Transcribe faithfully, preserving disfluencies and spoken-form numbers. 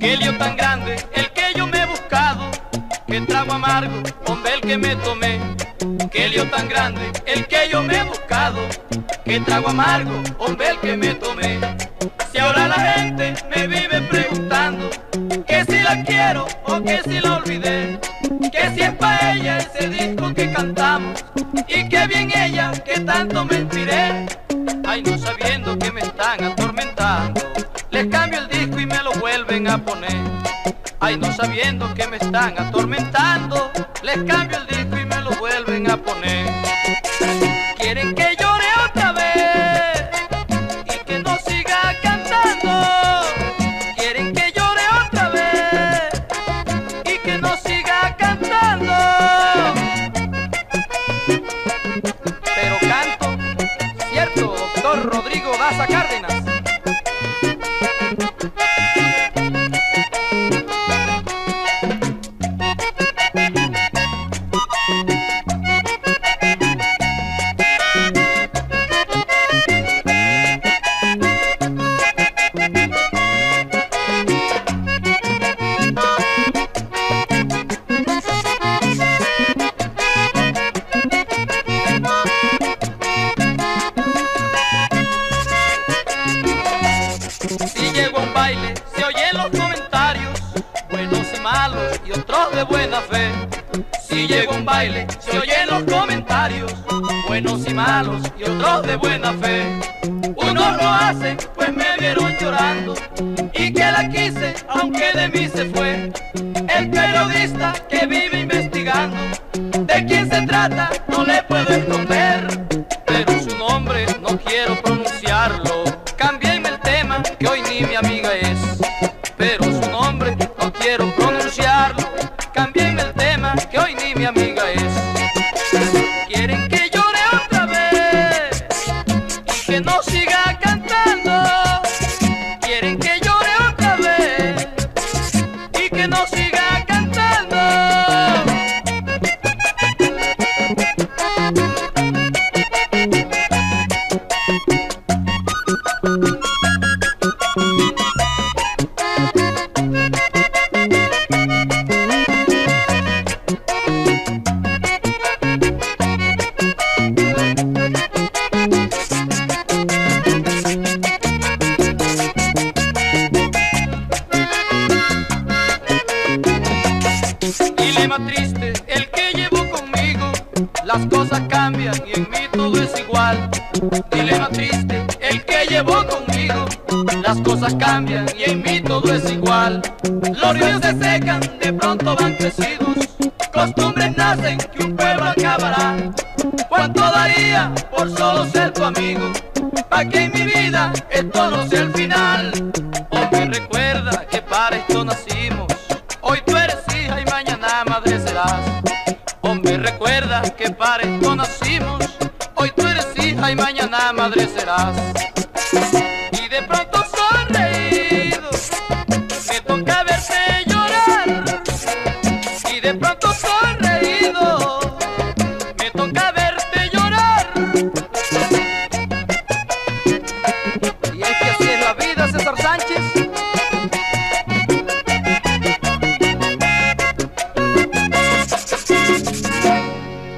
Qué lío tan grande el que yo me he buscado, qué trago amargo, hombre, el que me tomé. Qué lío tan grande el que yo me he buscado, qué trago amargo, hombre, el que me tomé. Si ahora la gente me vive preguntando que si la quiero o que si la olvidé, que si es pa' ella ese disco que cantamos y que bien ella que tanto me inspiré. Ay, no sabiendo que me están atormentando, les cambio el disco y me lo vuelven a poner. Ay, no sabiendo que me están atormentando, les cambio el disco y me lo vuelven a poner. Quieren que llore otra vez y que no siga cantando. Quieren que llore otra vez y que no siga cantando. Pero canto, ¿cierto, doctor Rodrigo Daza Cárdenas? Si llego a un baile, se oyen los comentarios, buenos y malos y otros de buena fe. Si llego a un baile, se oyen los comentarios, buenos y malos y otros de buena fe. Unos lo hacen, pues me vieron llorando y que la quise, aunque de mí se fue. El periodista que vive investigando, de quién se trata no le puedo esconder, pero su nombre no quiero pronunciarlo. Cámbienme el tema, que hoy ni mi amiga es, pero su nombre no quiero pronunciarlo. Cámbienme el tema, que hoy ni mi amiga es. Quieren que llore otra vez y que no siga cantando. Quieren que llore otra vez y que no siga cantando. Dilema triste el que llevo conmigo, las cosas cambian y en mí todo es igual. Dilema triste el que llevo conmigo, las cosas cambian y en mí todo es igual. Los ríos se secan, de pronto van crecidos, costumbres nacen que un pueblo acabará. ¿Cuánto daría por solo ser tu amigo, pa' que en mi vida esto no sea el final? Hombre, recuerda que para esto nacimos, hoy tú eres hija y mañana madre serás. Hombre, recuerda que para esto nacimos, hoy tú eres hija y mañana madre serás. Y de pronto sonreído me toca verte llorar, y de pronto